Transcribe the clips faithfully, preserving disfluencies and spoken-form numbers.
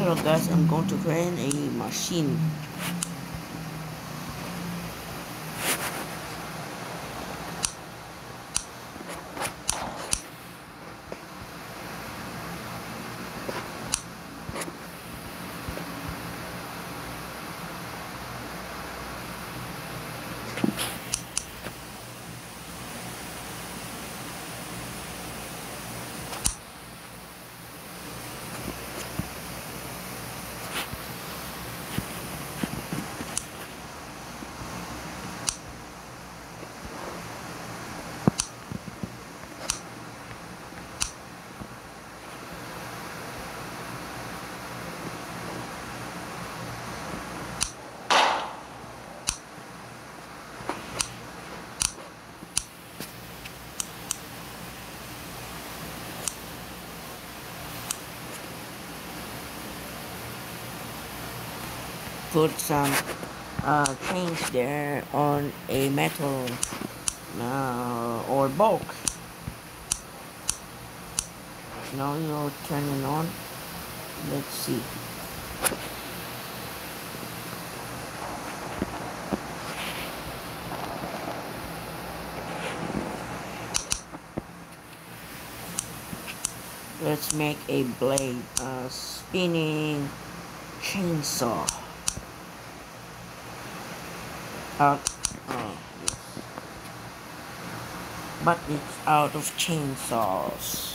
Hello guys, I'm going to create a machine. Put some uh, chains there on a metal uh, or box. Now you turn it on. Let's see. Let's make a blade, a spinning chainsaw. Out, oh, yes. But it's out of chainsaws.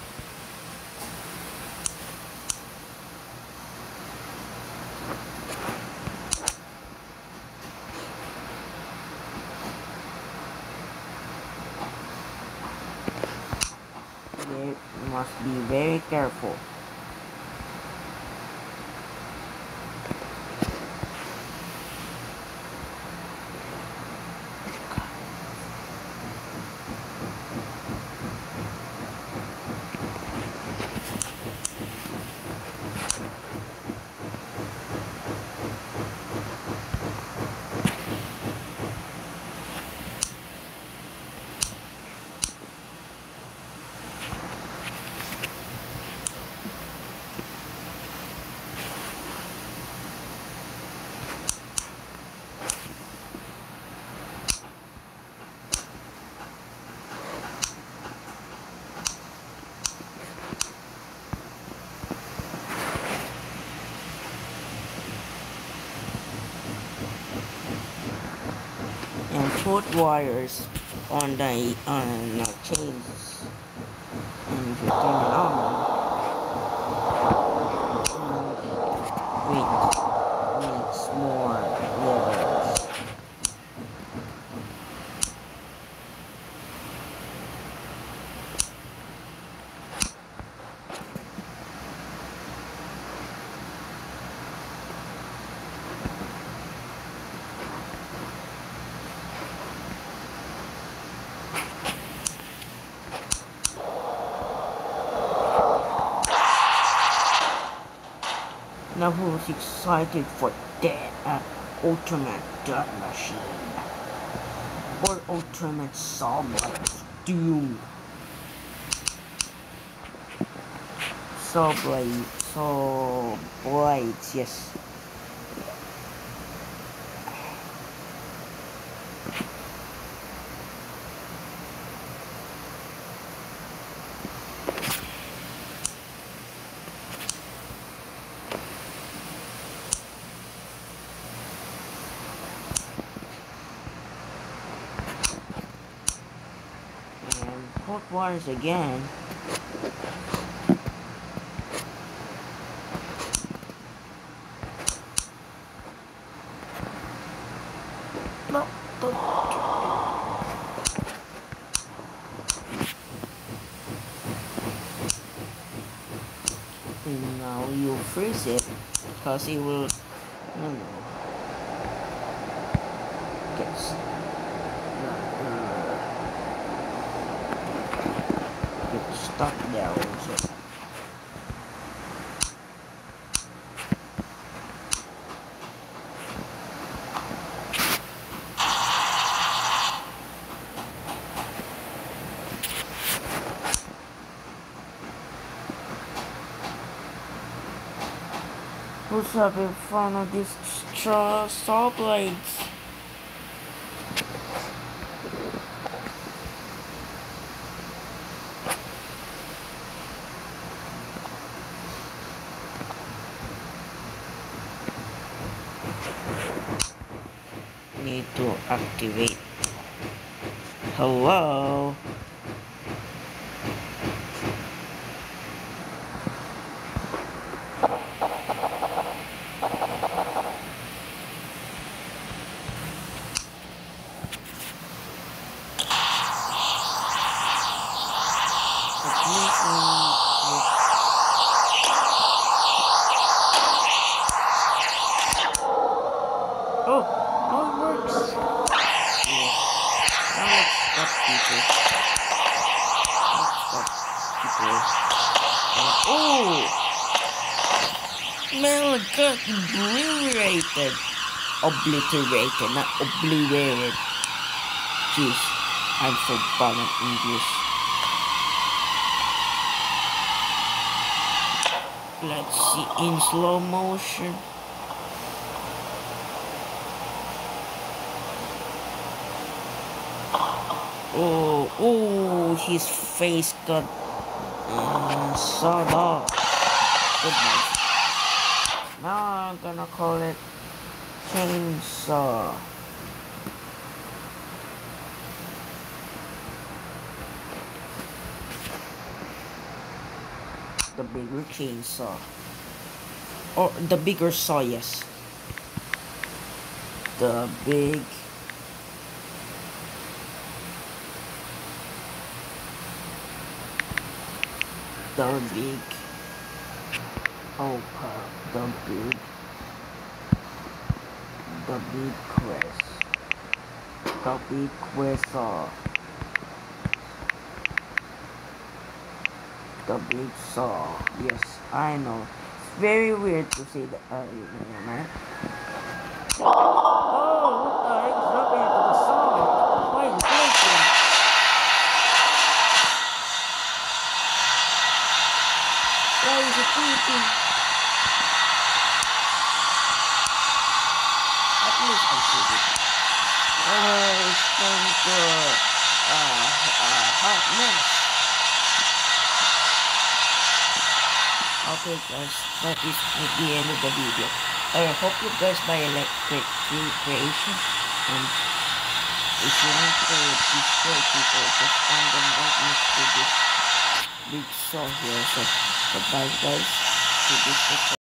You must be very careful. And put wires on the on the chains, and if you turn it on, it needs more levers. Now who's excited for that uh, ultimate dirt machine or ultimate saw blades? Doom. Saw blade, saw blades, yes. And put wires again. No, don't. And now you freeze it because it will, I don't know, gets uh, get stuck there also. Who's having fun of these straw saw blades? Need to activate. Hello? Oh, oh, it works. Yeah. Now let's stop people. Let's stop people. And, oh! Mel got obliterated. Obliterated, not obliterated. Jeez, I'm so bad at English. Let's see in slow motion. Oh, oh, his face got uh, sawed off. Goodness. Now I'm gonna call it chainsaw. The bigger chainsaw. Or the bigger saw, yes. The big the big oh uh, the big the big quest the big quest saw the big saw. Yes, I know. It's very weird to say that. Uh, man. Oh, what the heck is happening to the saw? Why is it breaking? Why is it breaking? At least I see it. Oh, it's going to uh, uh, hot mess. Okay guys, that is the end of the video. I hope you guys buy electric creation, and if you want to destroy people, just find them right next to this big saw here. So goodbye guys, to this